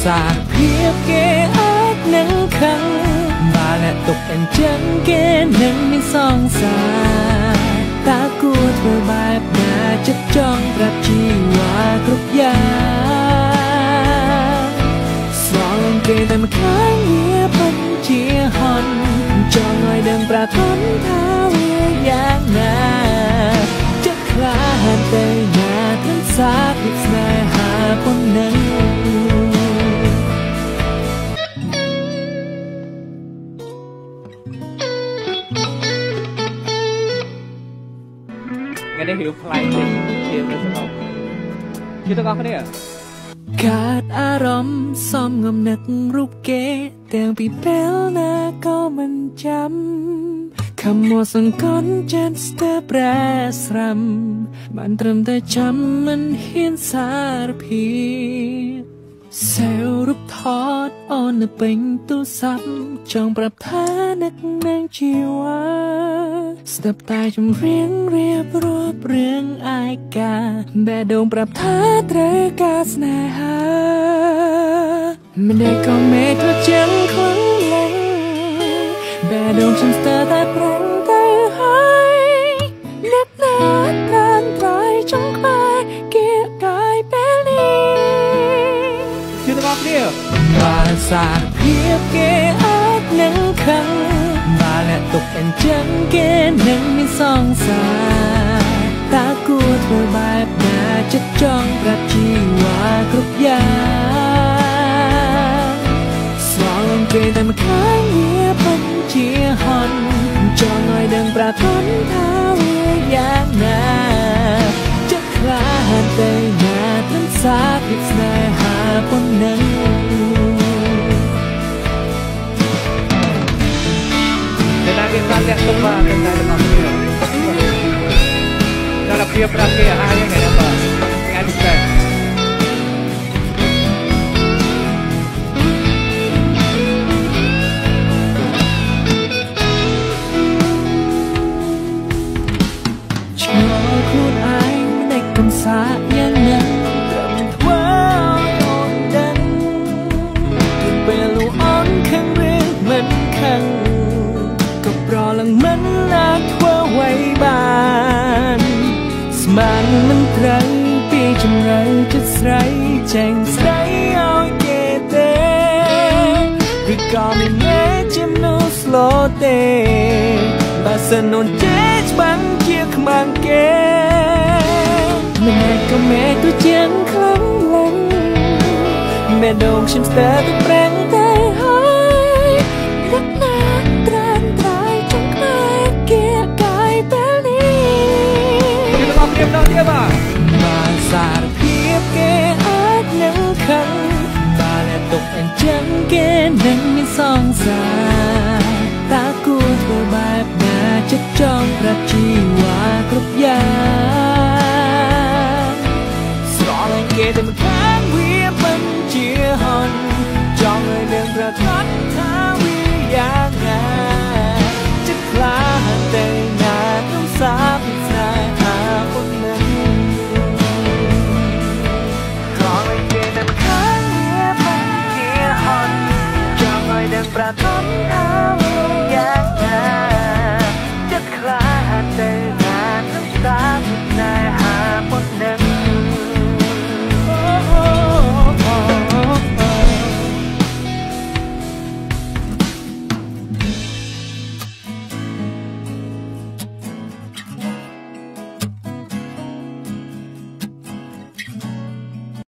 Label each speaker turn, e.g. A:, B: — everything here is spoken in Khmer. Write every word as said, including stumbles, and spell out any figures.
A: សារភាពគេអាចនឹងខឹងបើអ្នកទុកអញ្ចឹងគេនឹងមានសង្សារតើគួរធ្វើបែបណាចិត្តចង់ប្រាប់ជីវ៉ាគ្រប់យ៉ាងស្រងគេតែម្ខាងវាពិតជាហន់ចង់ឲ្យដឹងប្រាថ្នាថាវាយ៉ាងណាចិត្តខ្លាហានទៅណាត្រឹមសារពីស្នេហាប៉ុណ្ណឹងថ្ងៃនេះរៀបផ្លែចេញជាទៅសរុបជឿទាំងអស់គ្នាកើតអារម្មណ៍សំងំនឹករូបគេទាំងពីពេលណាក៏មិនចាំខំមកសង្កត់ចិត្តស្ទើរប្រែស្រាំបានត្រឹមតែចាំមិនហ៊ានសារភាពសេវរូបថតអូននៅពេញទូរស័ព្ទចង់ប្រាប់ថានឹកនឹងជីវ៉ាស្ដាប់តែចម្រៀងរៀបរាប់រឿងឯកាបេះដូងប្រាប់ថាត្រូវការស្នេហាមិនដែលក៏មេធ្វើចឹងខ្លាំងឡើងបេះដូងខ្ញុំស្ទើរតែប្រឹងទៅហើយអ្នកណាតានត្រៃចង់ក្បែរគៀកកាយពេលនេះជឿទាំងអស់គ្នាបើសារភាពគេអាចនឹងខឹងបើអ្នកទុកអញ្ចឹងគេនឹងមានសង្សារតើគួរធ្វើបែបណាចិត្តចង់ប្រាប់ជីវ៉ាគ្រប់យ៉ាងស្រងគេតែម្ខាងវាពិតជាហន់ចង់ឲ្យដឹងប្រាថ្នាថាវាយ៉ាងណាចិត្តខ្លាហានទៅណាត្រឹមសារពីស្នេហាប៉ុណ្ណឹងkita lihat coba dengan dengan dia. Dalam dia berarti hanya nggak apa, nggak bisa. Cho khuôn ai này còn xa nhân nhân cầm thua ôn đắng, từng bề lũ ôn khăng riêng mình khăngรอหลังมันนักว่าไว้บานสมานมันตรังปีจำเริญจะใส่แจ้งใส่เอาเกเตหรือก็ไม่แน่จิมโนสโลเตบาสนนเจจบังเกียร์มันเกแม่ก็แม่ตัวเจียงคลั่งหลังแม่โด่งชิมสเตอร์ตัวแปลงใจหายรักนาตรันมาสารเพียบแกอาจนั่งคันบาและตกอันจังแกนั่งมีสองสาย